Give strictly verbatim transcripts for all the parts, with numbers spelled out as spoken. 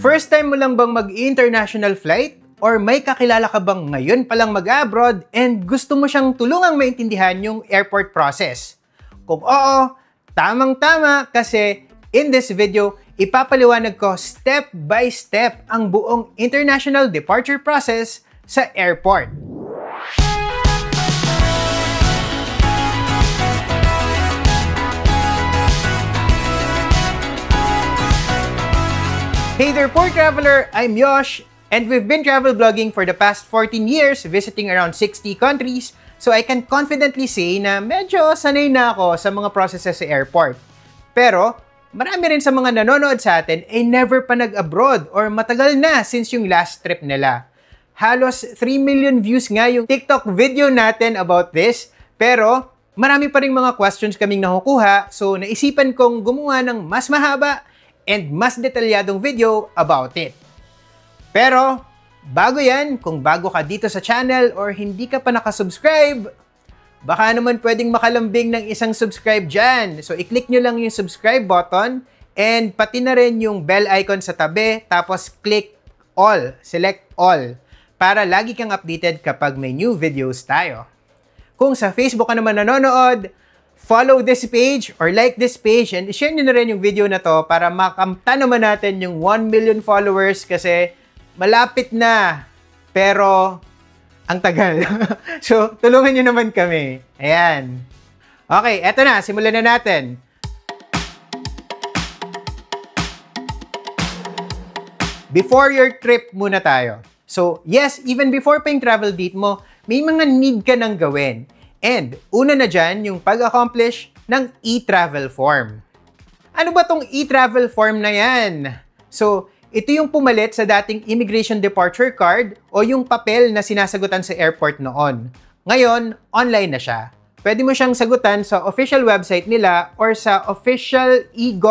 First time mo lang bang mag-international flight? Or may kakilala ka bang ngayon palang mag-abroad and gusto mo siyang tulungang maintindihan yung airport process? Kung oo, tamang-tama kasi in this video, ipapaliwanag ko step by step ang buong international departure process sa airport. Hey there, Port Traveler! I'm Yosh, and we've been travel vlogging for the past fourteen years, visiting around sixty countries, so I can confidently say na medyo sanay na ako sa mga processes sa airport. Pero, marami rin sa mga nanonood sa atin ay never pa nag-abroad or matagal na since yung last trip nila. Halos three million views nga yung TikTok video natin about this, pero marami pa rin mga questions kaming nakukuha, so naisipan kong gumawa ng mas mahaba and mas detalyadong video about it. Pero, bago yan, kung bago ka dito sa channel or hindi ka pa nakasubscribe, baka naman pwedeng makalambing ng isang subscribe dyan. So, i-click nyo lang yung subscribe button and pati na rin yung bell icon sa tabi, tapos click all, select all, para lagi kang updated kapag may new videos tayo. Kung sa Facebook ka naman nanonood, follow this page or like this page and share nyo na rin yung video na to para makamta naman natin yung one million followers kasi malapit na, pero ang tagal. So, tulungan nyo naman kami. Ayan. Okay, eto na. Simulan na natin. Before your trip muna tayo. So, yes, even before pa yung travel date mo, may mga need ka nang gawin. And, una na dyan, yung pag-accomplish ng e-travel form. Ano ba tong e-travel form na yan? So, ito yung pumalit sa dating immigration departure card o yung papel na sinasagutan sa airport noon. Ngayon, online na siya. Pwede mo siyang sagutan sa official website nila or sa official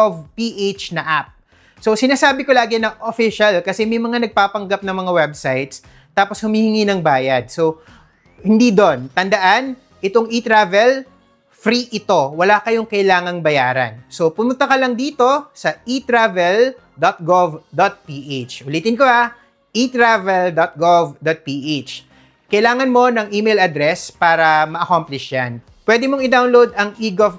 eGovPH na app. So, sinasabi ko lagi na official kasi may mga nagpapanggap ng mga websites tapos humihingi ng bayad. So, hindi doon. Tandaan, itong e-travel, free ito. Wala kayong kailangang bayaran. So, pumunta ka lang dito sa e travel dot gov dot p h. Ulitin ko ha, e travel dot gov dot p h. Kailangan mo ng email address para ma-accomplish yan. Pwede mong i-download ang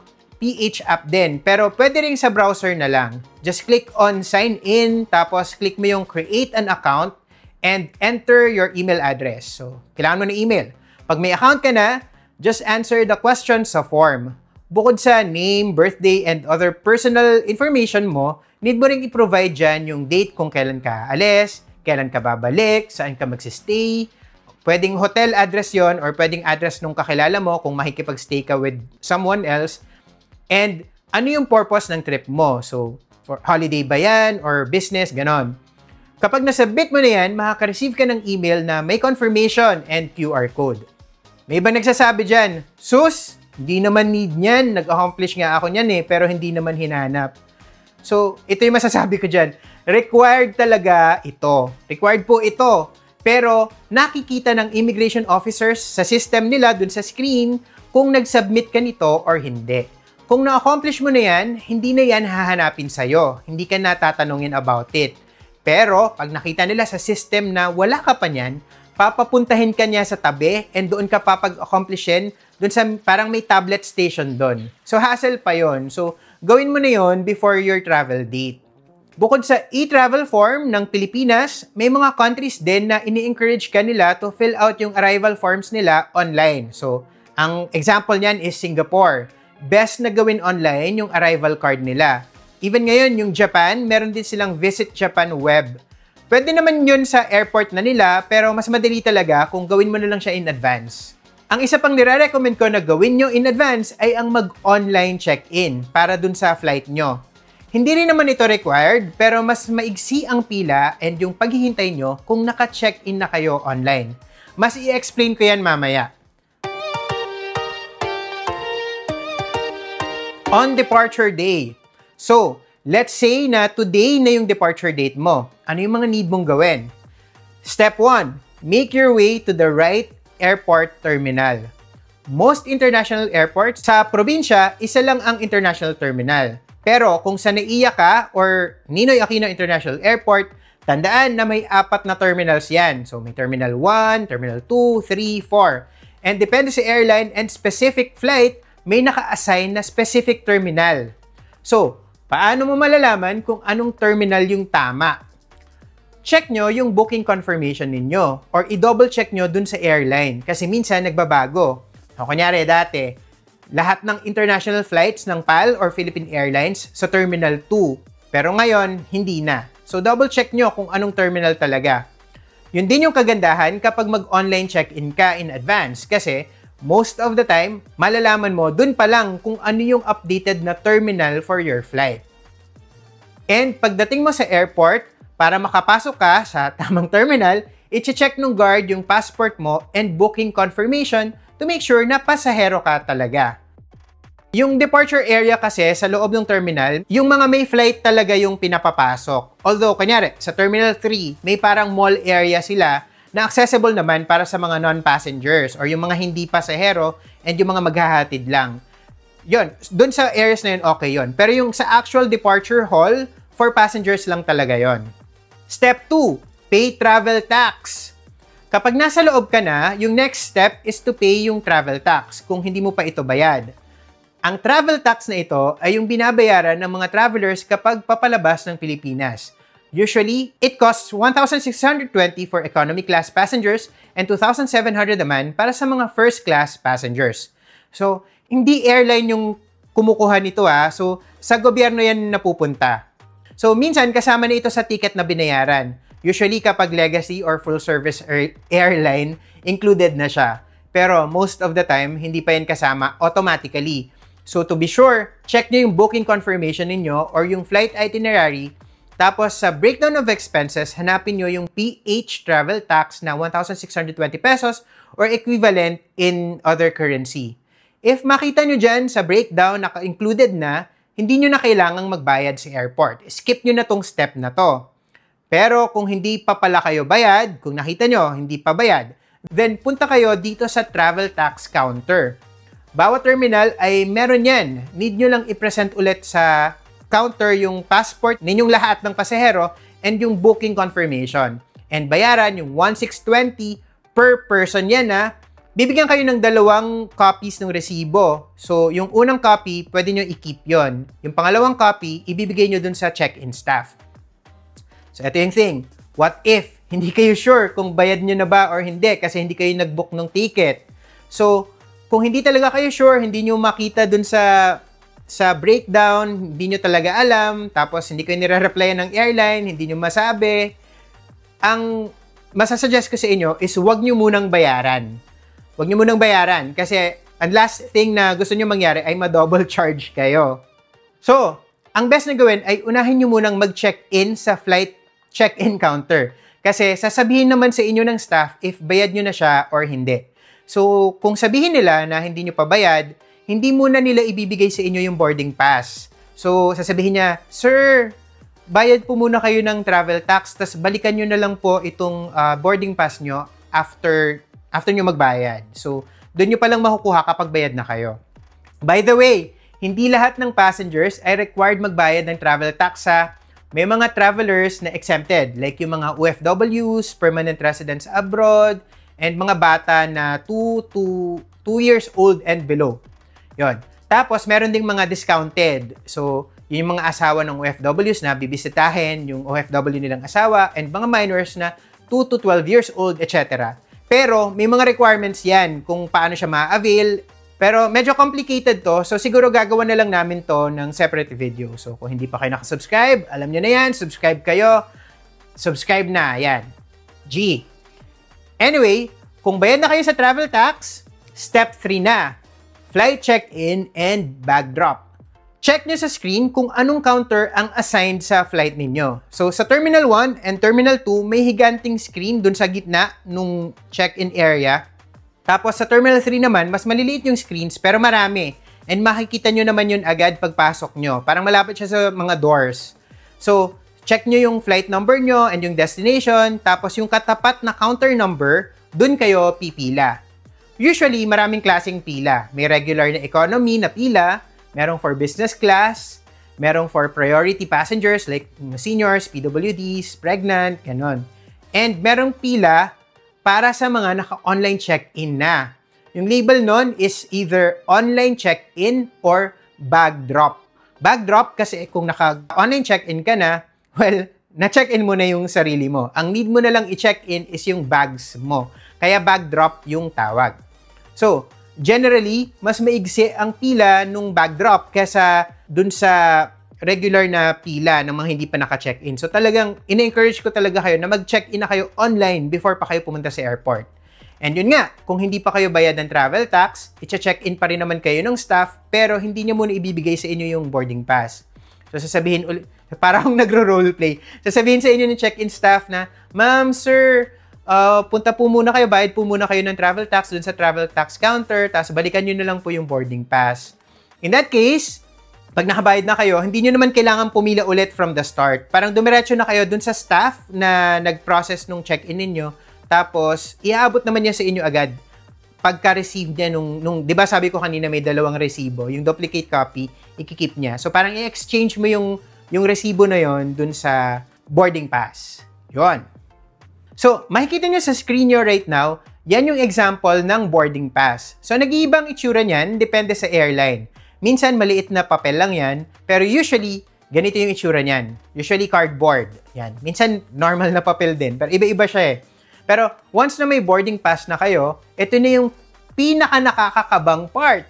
eGovPH app din, pero pwede rin sa browser na lang. Just click on sign in, tapos click mo yung create an account and enter your email address. So, kailangan mo ng email. Pag may account ka na, just answer the questions sa form. Bukod sa name, birthday, and other personal information mo, need mo rin i-provide dyan yung date kung kailan ka alis, kailan ka babalik, saan ka magsistay. Pwedeng hotel address yon or pwedeng address nung kakilala mo kung makikipag-stay ka with someone else. And ano yung purpose ng trip mo? So, for holiday ba yan or business, ganon. Kapag nasubmit mo na yan, makaka-receive ka ng email na may confirmation and Q R code. May iba nagsasabi dyan, sus, hindi naman need niyan. Nag-accomplish nga ako niyan eh, pero hindi naman hinanap. So, ito yung masasabi ko dyan. Required talaga ito. Required po ito. Pero, nakikita ng immigration officers sa system nila dun sa screen kung nag-submit ka nito or hindi. Kung na-accomplish mo na yan, hindi na yan hahanapin sa'yo. Hindi ka natatanungin about it. Pero, pag nakita nila sa system na wala ka pa niyan, papapuntahin ka niya sa tabi and doon ka papag-accomplishin doon sa parang may tablet station doon. So, hassle pa yon. So, gawin mo na yon before your travel date. Bukod sa e-travel form ng Pilipinas, may mga countries din na ini-encourage ka nila to fill out yung arrival forms nila online. So, ang example niyan is Singapore. Best na gawin online yung arrival card nila. Even ngayon, yung Japan, meron din silang Visit Japan web. Pwede naman yun sa airport na nila, pero mas madali talaga kung gawin mo na lang siya in advance. Ang isa pang nire-recommend ko na gawin nyo in advance ay ang mag-online check-in para dun sa flight nyo. Hindi rin naman ito required, pero mas maigsi ang pila and yung paghihintay nyo kung naka-check-in na kayo online. Mas i-explain ko yan mamaya. On departure day. So, let's say na today na yung departure date mo. Ano yung mga need mong gawin? Step one, make your way to the right airport terminal. Most international airports sa probinsya, isa lang ang international terminal. Pero kung sa Naiya ka or Ninoy Aquino International Airport, Tandaan na may apat na terminals yan. So, may Terminal one, Terminal two, three, four. And depende sa airline and specific flight, may naka-assign na specific terminal. So, paano mo malalaman kung anong terminal yung tama? Check nyo yung booking confirmation ninyo or i-double check nyo dun sa airline kasi minsan nagbabago. So, kunyari dati, lahat ng international flights ng P A L or Philippine Airlines sa Terminal two. Pero ngayon, hindi na. So, double check nyo kung anong terminal talaga. Yun din yung kagandahan kapag mag-online check-in ka in advance kasi most of the time, malalaman mo dun pa lang kung ano yung updated na terminal for your flight. And pagdating mo sa airport, para makapasok ka sa tamang terminal, i-check ng guard yung passport mo and booking confirmation to make sure na pasahero ka talaga. Yung departure area kasi sa loob ng terminal, yung mga may flight talaga yung pinapapasok. Although, kanyari, sa Terminal three, may parang mall area sila na accessible naman para sa mga non-passengers or yung mga hindi pasahero and yung mga maghahatid lang. Yun, dun sa areas na yun, okay yun. Pero yung sa actual departure hall, for passengers lang talaga yon. Step two, pay travel tax. Kapag nasa loob ka na, yung next step is to pay yung travel tax kung hindi mo pa ito bayad. Ang travel tax na ito ay yung binabayaran ng mga travelers kapag papalabas ng Pilipinas. Usually, it costs one thousand six hundred twenty for economy class passengers and two thousand seven hundred naman para sa mga first class passengers. So, hindi airline yung kumukuha nito ah. So, sa gobyerno yan napupunta. So, minsan kasama na ito sa ticket na binayaran. Usually, kapag legacy or full-service airline, included na siya. Pero most of the time, hindi pa yan kasama automatically. So, to be sure, check nyo yung booking confirmation ninyo or yung flight itinerary. Tapos, sa breakdown of expenses, hanapin nyo yung P H travel tax na one thousand six hundred twenty pesos or equivalent in other currency. If makita nyo dyan sa breakdown, naka-included na, hindi nyo na kailangang magbayad sa airport. Skip nyo na tong step na to. Pero kung hindi pa pala kayo bayad, kung nakita nyo, hindi pa bayad, then punta kayo dito sa travel tax counter. Bawat terminal ay meron yan. Need nyo lang i-present ulit sa counter yung passport ninyong lahat ng pasahero and yung booking confirmation. And bayaran yung one thousand six hundred twenty per person yan na bibigyan kayo ng dalawang copies ng resibo. So, yung unang copy, pwede nyo i-keep yon. Yung pangalawang copy, ibibigay nyo dun sa check-in staff. So, ito yung thing. What if hindi kayo sure kung bayad nyo na ba or hindi kasi hindi kayo nag-book ng ticket? So, kung hindi talaga kayo sure, hindi nyo makita dun sa sa breakdown, hindi nyo talaga alam, tapos hindi kayo nire-replyan ng airline, hindi nyo masabi, ang masasuggest ko sa inyo is huwag nyo munang bayaran. Huwag nyo munang bayaran kasi ang last thing na gusto nyo mangyari ay ma-double charge kayo. So, ang best na gawin ay unahin nyo munang mag-check-in sa flight check-in counter. Kasi sasabihin naman sa inyo ng staff if bayad nyo na siya or hindi. So, kung sabihin nila na hindi nyo pa bayad, hindi muna nila ibibigay sa inyo yung boarding pass. So, sasabihin niya, Sir, bayad po muna kayo ng travel tax, tas balikan nyo na lang po itong uh, boarding pass nyo after after nyo magbayad. So, doon nyo palang makukuha kapag bayad na kayo. By the way, hindi lahat ng passengers ay required magbayad ng travel tax sa may mga travelers na exempted, like yung mga O F Ws, permanent residents abroad, and mga bata na two to two years old and below. Yon. Tapos, meron ding mga discounted. So, yun yung mga asawa ng O F Ws na bibisitahin, yung O F W nilang asawa, and mga minors na two to twelve years old, et cetera. Pero, may mga requirements yan kung paano siya ma-avail. Pero, medyo complicated to. So, siguro gagawa na lang namin to ng separate video. So, kung hindi pa kayo nakasubscribe, alam nyo na yan. Subscribe kayo. Subscribe na. Yan. G. Anyway, kung bayad na kayo sa travel tax, step three na. Flight check-in and bag drop. Check nyo sa screen kung anong counter ang assigned sa flight ninyo. So, sa Terminal one and Terminal two, may higanting screen dun sa gitna nung check-in area. Tapos, sa Terminal three naman, mas maliliit yung screens pero marami. And makikita nyo naman yun agad pagpasok nyo. Parang malapit siya sa mga doors. So, check nyo yung flight number nyo and yung destination. Tapos, yung katapat na counter number, dun kayo pipila. Usually, maraming klaseng pila. May regular na economy na pila, merong for business class, Merong for priority passengers like seniors, P W Ds, pregnant, ganon. And merong pila para sa mga naka-online check-in na. Yung label nun is either online check-in or bag drop. Bag drop kasi kung naka-online check-in ka na, well, na-check-in mo na yung sarili mo. Ang need mo na lang i-check-in is yung bags mo. Kaya bag drop yung tawag. So, generally, mas maigsi ang pila nung bag drop kesa dun sa regular na pila ng mga hindi pa naka-check-in. So talagang, ina-encourage ko talaga kayo na mag-check-in na kayo online before pa kayo pumunta sa airport. And yun nga, kung hindi pa kayo bayad ng travel tax, i-check-in pa rin naman kayo ng staff, pero hindi niya muna ibibigay sa inyo yung boarding pass. So sasabihin ulit, parang nagro-roleplay, sasabihin sa inyo ng check-in staff na, Ma'am, sir, uh, punta po muna kayo, bayad po muna kayo ng travel tax dun sa travel tax counter, tapos balikan nyo na lang po yung boarding pass. In that case, pag nakabayad na kayo, hindi nyo naman kailangan pumila ulit from the start. Parang dumiretso na kayo dun sa staff na nag-process nung check-in ninyo. Tapos, iaabot naman niya sa inyo agad. Pagka-receive niya nung, nung di ba sabi ko kanina may dalawang resibo, yung duplicate copy, ikikip niya. So, parang i-exchange mo yung, yung resibo na yon dun sa boarding pass. Yon. So, makikita niyo sa screen niyo right now, yan yung example ng boarding pass. So, nag-iibang itsura niyan, depende sa airline. Minsan, maliit na papel lang yan, pero usually, ganito yung itsura niyan. Usually, cardboard. Yan. Minsan, normal na papel din, pero iba-iba siya eh. Pero, once na may boarding pass na kayo, ito na yung pinaka-nakakakabang part.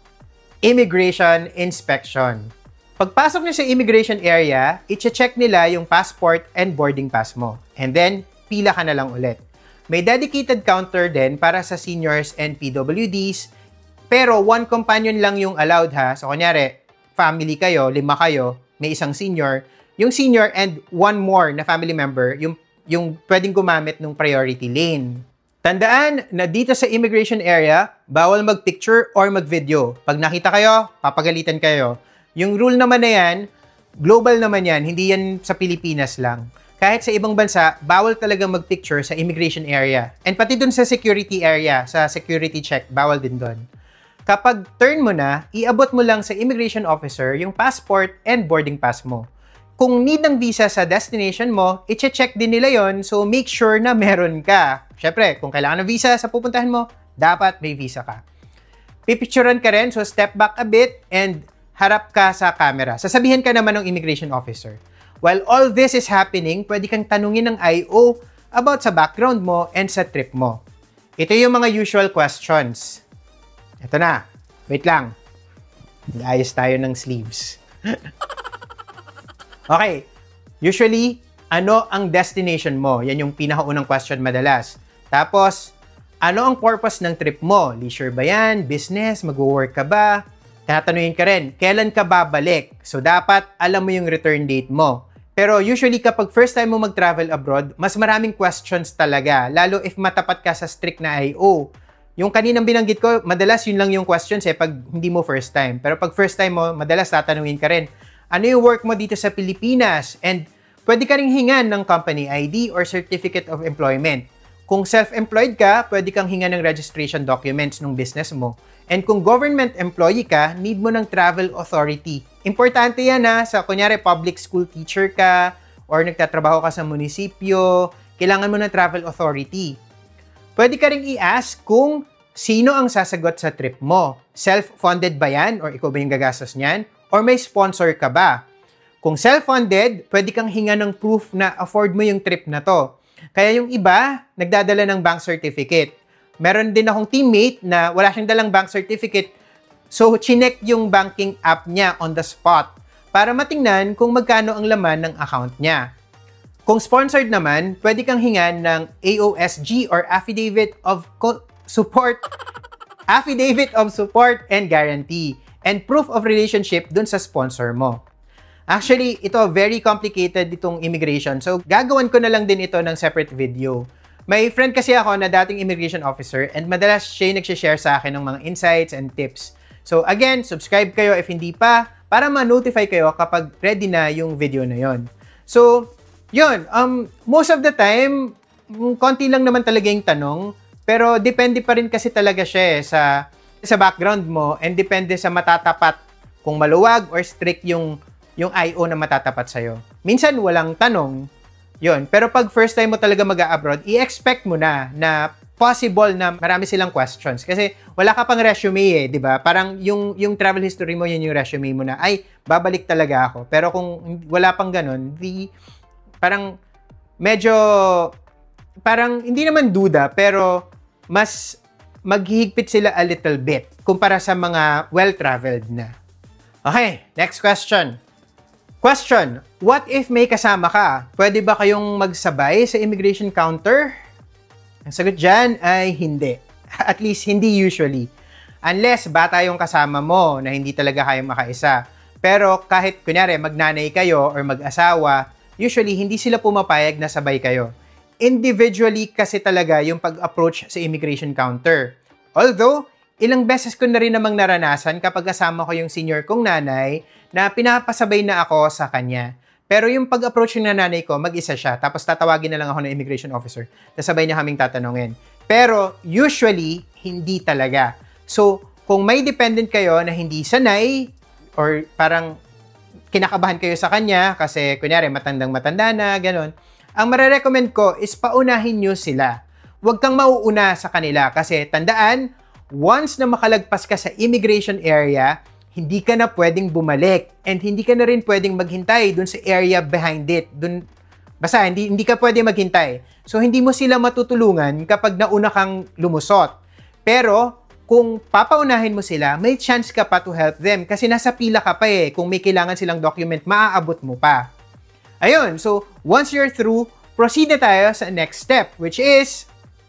Immigration inspection. Pagpasok niyo sa immigration area, i-check nila yung passport and boarding pass mo. And then, pila ka na lang ulit. May dedicated counter din para sa seniors and P W Ds, pero one companion lang yung allowed ha. So, kunyari, family kayo, lima kayo, may isang senior. Yung senior and one more na family member, yung, yung pwedeng gumamit ng priority lane. Tandaan na dito sa immigration area, bawal mag-picture or mag-video. Pag nakita kayo, papagalitan kayo. Yung rule naman na yan, global naman yan, hindi yan sa Pilipinas lang. Kahit sa ibang bansa, bawal talaga mag-picture sa immigration area. And pati dun sa security area, sa security check, bawal din dun. Kapag turn mo na, iabot mo lang sa immigration officer yung passport and boarding pass mo. Kung need ng visa sa destination mo, i-check din nila yon, so make sure na meron ka. Syempre, kung kailangan ng visa sa pupuntahan mo, dapat may visa ka. Pipicturean ka rin, so step back a bit and harap ka sa camera. Sasabihin ka naman ng immigration officer. While all this is happening, pwede kang tanungin ng I O about sa background mo and sa trip mo. Ito yung mga usual questions. Ito na. Wait lang. Ayos tayo ng sleeves. Okay. Usually, ano ang destination mo? Yan yung pinakaunang question madalas. Tapos, ano ang purpose ng trip mo? Leisure ba yan? Business? Mag-work ka ba? Tatanungin ka rin, kailan ka babalik? So, dapat alam mo yung return date mo. Pero usually, kapag first time mo mag-travel abroad, mas maraming questions talaga. Lalo if matapat ka sa strict na I O. Yung kaninang binanggit ko, madalas yun lang yung questions eh pag hindi mo first time. Pero pag first time mo, madalas tatanungin ka rin, ano yung work mo dito sa Pilipinas? And pwede ka ring hingan ng company I D or Certificate of Employment. Kung self-employed ka, pwede kang hingan ng registration documents ng business mo. And kung government employee ka, need mo ng travel authority. Importante yan ha, sa kunyari public school teacher ka or nagtatrabaho ka sa munisipyo, kailangan mo ng travel authority. Pwede ka ring i-ask kung sino ang sasagot sa trip mo. Self-funded ba yan? Or ikaw ba yung gagastos niyan? Or may sponsor ka ba? Kung self-funded, pwede kang hinga ng proof na afford mo yung trip na to. Kaya yung iba, nagdadala ng bank certificate. Meron din akong teammate na wala siyang dalang bank certificate. So, chinek yung banking app niya on the spot para matingnan kung magkano ang laman ng account niya. Kung sponsored naman, pwede kang hingan ng A O S G or Affidavit of Support, Affidavit of Support and Guarantee, and proof of relationship dun sa sponsor mo. Actually, ito very complicated itong immigration. So, gagawan ko na lang din ito ng separate video. May friend kasi ako na dating immigration officer and madalas siya yung nagsishare sa akin ng mga insights and tips. So, again, subscribe kayo if hindi pa para ma-notify kayo kapag ready na yung video na yon. So, yun, um, most of the time, konti lang naman talaga yung tanong, pero depende pa rin kasi talaga siya eh, sa, sa background mo and depende sa matatapat kung maluwag or strict yung yung I O na matatapat sa'yo. Minsan, walang tanong, yun. Pero pag first time mo talaga mag-abroad, i-expect mo na na possible na marami silang questions. Kasi wala ka pang resume eh, di ba? Parang yung, yung travel history mo, yun yung resume mo na, ay, babalik talaga ako. Pero kung wala pang ganun, di, parang medyo, parang hindi naman duda, pero mas maghihigpit sila a little bit kumpara sa mga well-traveled na. Okay, next question. Question, what if may kasama ka? Pwede ba kayong magsabay sa immigration counter? Ang sagot dyan ay hindi. At least, hindi usually. Unless bata yung kasama mo na hindi talaga kayo makaisa. Pero kahit, kunyari, magnanay kayo or mag-asawa, usually, hindi sila pumapayag na sabay kayo. Individually kasi talaga yung pag-approach sa immigration counter. Although, ilang beses ko na rin namang naranasan kapag kasama ko yung senior kong nanay na pinapasabay na ako sa kanya. Pero yung pag-approach ng nanay ko, mag-isa siya. Tapos tatawagin na lang ako ng immigration officer. Tapos sabay niya kaming tatanungin. Pero usually, hindi talaga. So, kung may dependent kayo na hindi sanay or parang kinakabahan kayo sa kanya kasi kunyari matandang-matanda na, ganun, ang marerecommend ko is paunahin nyo sila. Huwag kang mauuna sa kanila kasi tandaan, once na makalagpas ka sa immigration area, hindi ka na pwedeng bumalik and hindi ka na rin pwedeng maghintay dun sa area behind it. Dun, basta, hindi, hindi ka pwedeng maghintay. So, hindi mo sila matutulungan kapag nauna kang lumusot. Pero, kung papaunahin mo sila, may chance ka pa to help them kasi nasa pila ka pa eh. Kung may kailangan silang document, maaabot mo pa. Ayun, so, once you're through, proceed na tayo sa next step, which is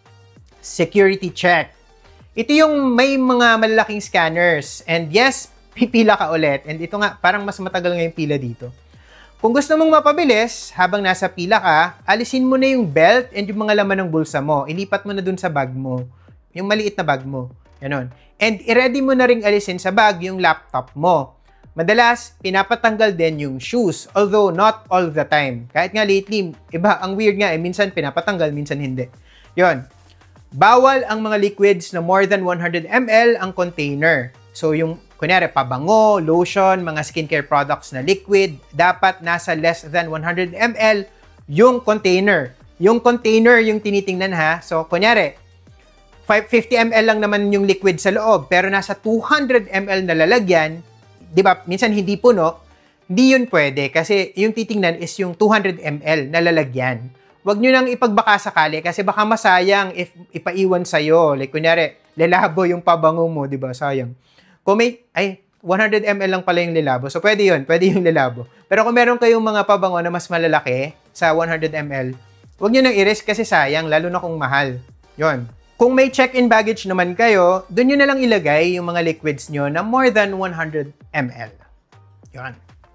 security check. Ito yung may mga malalaking scanners. And yes, pipila ka ulit. And ito nga, parang mas matagal nga yung pila dito. Kung gusto mong mapabilis, habang nasa pila ka, alisin mo na yung belt and yung mga laman ng bulsa mo. Ilipat mo na dun sa bag mo. Yung maliit na bag mo. Ganon. And i-ready mo na ring alisin sa bag yung laptop mo. Madalas, pinapatanggal din yung shoes. Although, not all the time. Kahit nga lately, iba, ang weird nga eh. Minsan pinapatanggal, minsan hindi. Yon. Bawal ang mga liquids na more than one hundred milliliters ang container. So, yung kunyari, pabango, lotion, mga skincare products na liquid, dapat nasa less than one hundred milliliters yung container. Yung container yung tinitingnan ha. So, kunyari, fifty milliliters lang naman yung liquid sa loob, pero nasa two hundred milliliters na lalagyan, di ba, minsan hindi puno, hindi yun pwede kasi yung titingnan is yung two hundred milliliters na lalagyan. Huwag nyo nang ipagbaka sakali kasi baka masayang if ipaiwan sa'yo. Like, kunyari, lalabo yung pabango mo, di ba? Sayang. Kung may, ay, one hundred milliliters lang pala yung lilabo. So, pwede yun. Pwede yung lilabo. Pero kung meron kayong mga pabango na mas malalaki sa one hundred milliliters, huwag nyo nang i-risk kasi sayang, lalo na kung mahal. Yun. Kung may check-in baggage naman kayo, doon nyo na lang ilagay yung mga liquids nyo na more than one hundred milliliters. Yun.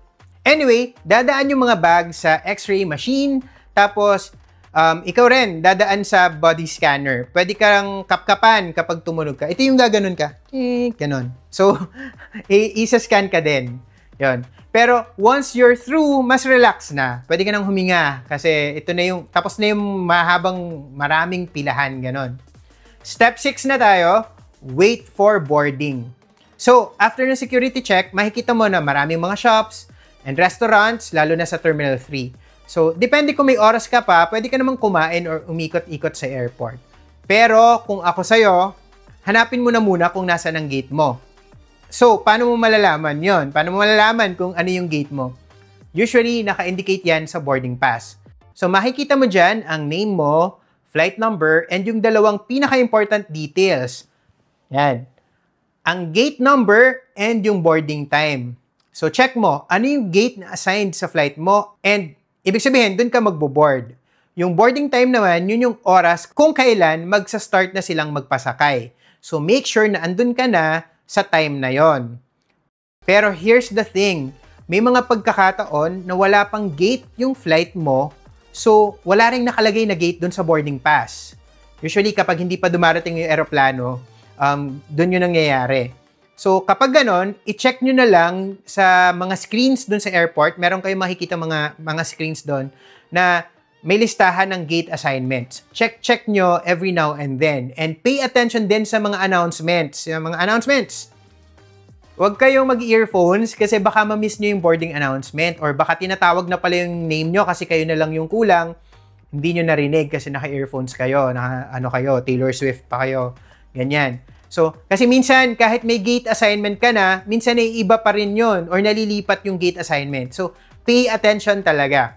Anyway, dadaan yung mga bag sa x-ray machine, tapos, um, ikaw rin, dadaan sa body scanner. Pwede kang kapkapan kapag tumunog ka. Ito yung gaganon ka. Eh, ganon. So, isa-scan ka din. Yun. Pero, once you're through, mas relax na. Pwede ka nang huminga. Kasi, ito na yung, tapos na yung mahabang maraming pilahan. Ganon. Step six na tayo. Wait for boarding. So, after ng security check, makikita mo na maraming mga shops and restaurants, lalo na sa Terminal three. So, depende kung may oras ka pa, pwede ka namang kumain or umikot-ikot sa airport. Pero, kung ako sa'yo, hanapin mo na muna kung nasa ng gate mo. So, paano mo malalaman yon? Paano mo malalaman kung ano yung gate mo? Usually, naka-indicate yan sa boarding pass. So, makikita mo dyan ang name mo, flight number, and yung dalawang pinaka-important details. Yan. Ang gate number and yung boarding time. So, check mo, ano yung gate na assigned sa flight mo and ibig sabihin, dun ka magbo-board. Yung boarding time naman, yun yung oras kung kailan magsa-start na silang magpasakay. So, make sure na andun ka na sa time na yon. Pero here's the thing. May mga pagkakataon na wala pang gate yung flight mo, so wala ring nakalagay na gate dun sa boarding pass. Usually, kapag hindi pa dumarating yung aeroplano, um, dun yun nangyayari. So, kapag ganon, i-check nyo na lang sa mga screens dun sa airport. Meron kayong makikita mga, mga screens dun na may listahan ng gate assignments. Check-check nyo every now and then. And pay attention din sa mga announcements. Yung mga announcements. Huwag kayong mag-earphones kasi baka ma-miss nyo yung boarding announcement or baka tinatawag na pala yung name nyo kasi kayo na lang yung kulang. Hindi nyo narinig kasi naka-earphones kayo, naka, ano kayo, Taylor Swift pa kayo. Ganyan. So, kasi minsan, kahit may gate assignment ka na, minsan ay iba pa rin yun or nalilipat yung gate assignment. So, pay attention talaga.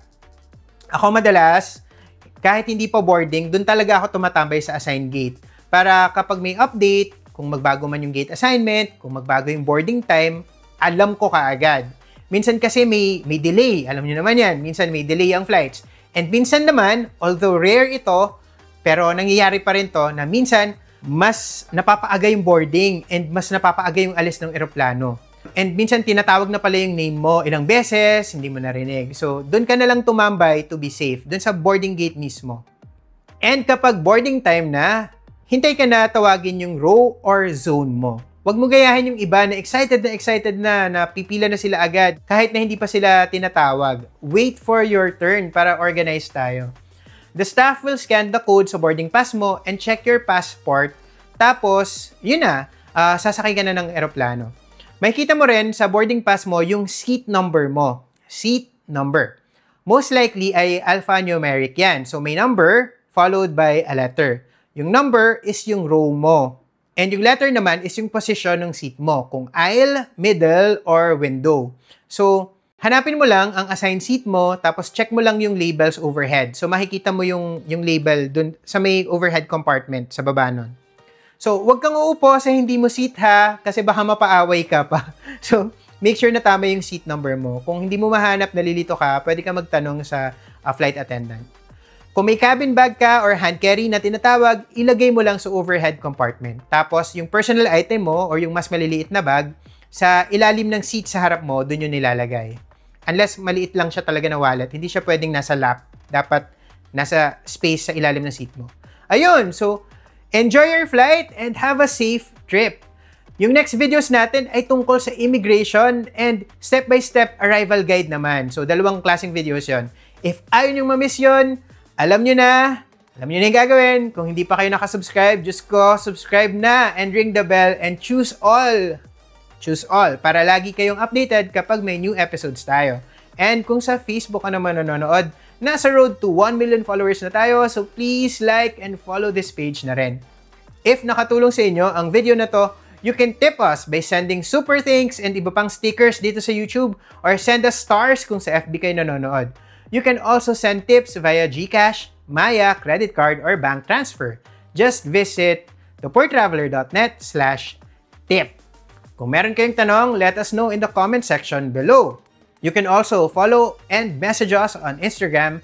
Ako madalas, kahit hindi pa boarding, dun talaga ako tumatambay sa assigned gate. Para kapag may update, kung magbago man yung gate assignment, kung magbago yung boarding time, alam ko kaagad. Minsan kasi may, may delay. Alam niyo naman yan. Minsan may delay ang flights. And minsan naman, although rare ito, pero nangyayari pa rin to na minsan, mas napapaaga yung boarding and mas napapaaga yung alis ng eroplano. And minsan tinatawag na pala yung name mo ilang beses, hindi mo narinig. So, doon ka na lang tumambay to be safe. Doon sa boarding gate mismo. And kapag boarding time na, hintay ka na tawagin yung row or zone mo. Huwag mo gayahin yung iba na excited na excited na, na pipila na sila agad kahit na hindi pa sila tinatawag. Wait for your turn para organize tayo. The staff will scan the code sa boarding pass mo and check your passport. Tapos, yun na, uh, sasakay ka na ng eroplano. Makikita mo rin sa boarding pass mo yung seat number mo. Seat number. Most likely ay alphanumeric yan. So, may number followed by a letter. Yung number is yung row mo. And yung letter naman is yung position ng seat mo. Kung aisle, middle, or window. So, hanapin mo lang ang assigned seat mo, tapos check mo lang yung labels overhead. So, makikita mo yung, yung label dun sa may overhead compartment sa baba nun. So, huwag kang uupo sa hindi mo seat ha, kasi baka mapaaway ka pa. So, make sure na tama yung seat number mo. Kung hindi mo mahanap, nalilito ka, pwede ka magtanong sa uh, flight attendant. Kung may cabin bag ka or hand carry na tinatawag, ilagay mo lang sa overhead compartment. Tapos, yung personal item mo or yung mas maliliit na bag, sa ilalim ng seat sa harap mo, dun yung nilalagay. Unless maliit lang siya talaga na wallet, hindi siya pwedeng nasa lap. Dapat nasa space sa ilalim ng seat mo. Ayun, so, enjoy your flight and have a safe trip. Yung next videos natin ay tungkol sa immigration and step-by-step arrival guide naman. So, dalawang klaseng videos yon. If ayaw nyo ma-miss yun, alam nyo na, alam nyo na yung gagawin. Kung hindi pa kayo nakasubscribe, just ko, subscribe na and ring the bell and choose all. Choose all para lagi kayong updated kapag may new episodes tayo. And kung sa Facebook ka naman nanonood, nasa road to one million followers na tayo, so please like and follow this page na rin. If nakatulong sa inyo ang video na to, you can tip us by sending super thanks and iba pang stickers dito sa YouTube or send us stars kung sa F B kayo nanonood. You can also send tips via GCash, Maya, credit card, or bank transfer. Just visit thepoortraveler.net slash tip. Kung meron kayong tanong, let us know in the comment section below. You can also follow and message us on Instagram,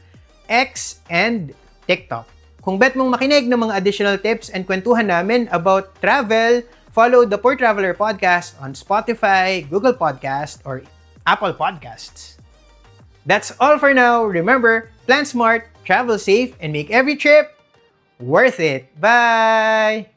X, and TikTok. Kung bet mong makinig ng mga additional tips and kwentuhan namin about travel, follow the Poor Traveler Podcast on Spotify, Google Podcast, or Apple Podcasts. That's all for now. Remember, plan smart, travel safe, and make every trip worth it. Bye!